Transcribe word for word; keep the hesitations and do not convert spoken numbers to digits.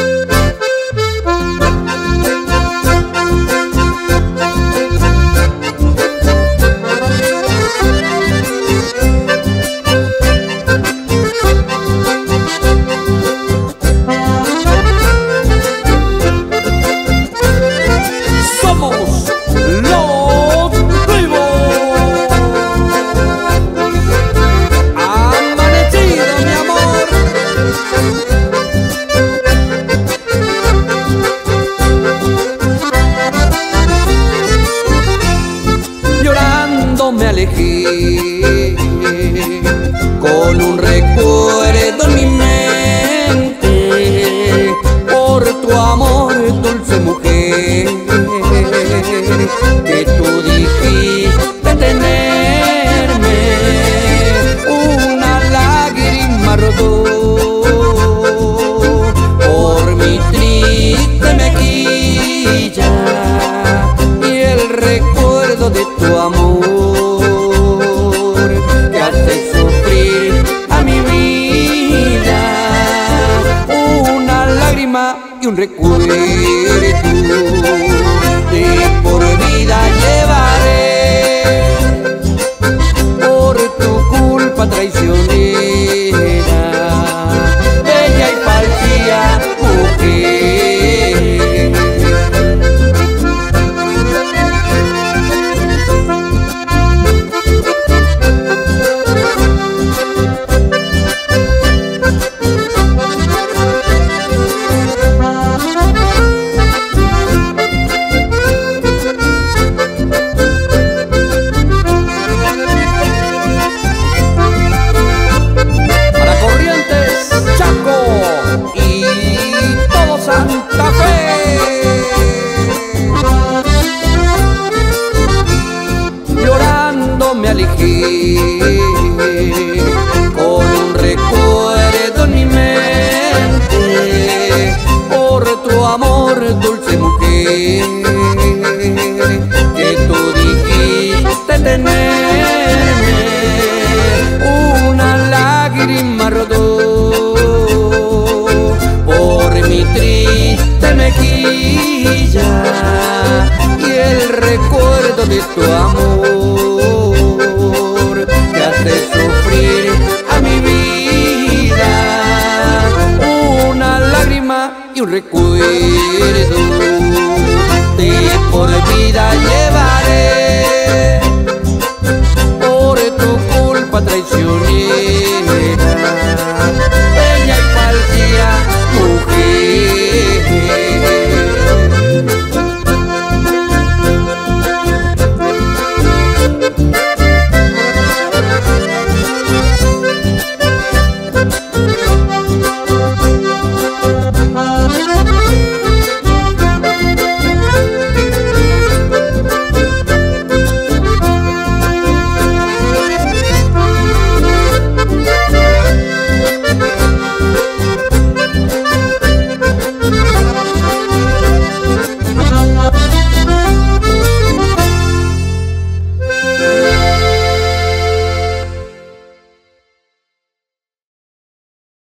Me alejé con un recuerdo en mi mente por tu amor, dulce mujer, que tú dijiste tenerme. Una lágrima rodó por mi triste mejilla y el recuerdo de tu amor y un recuerdo de por vida llevaré por tu culpa traicionera, bella y falsa mujer. Me alejé con un recuerdo en mi mente por tu amor, dulce mujer, que tú dijiste tenerme. Una lágrima rodó por mi triste mejilla y el recuerdo de tu amor sufrir a mi vida. Una lágrima y un recuerdo de por vida.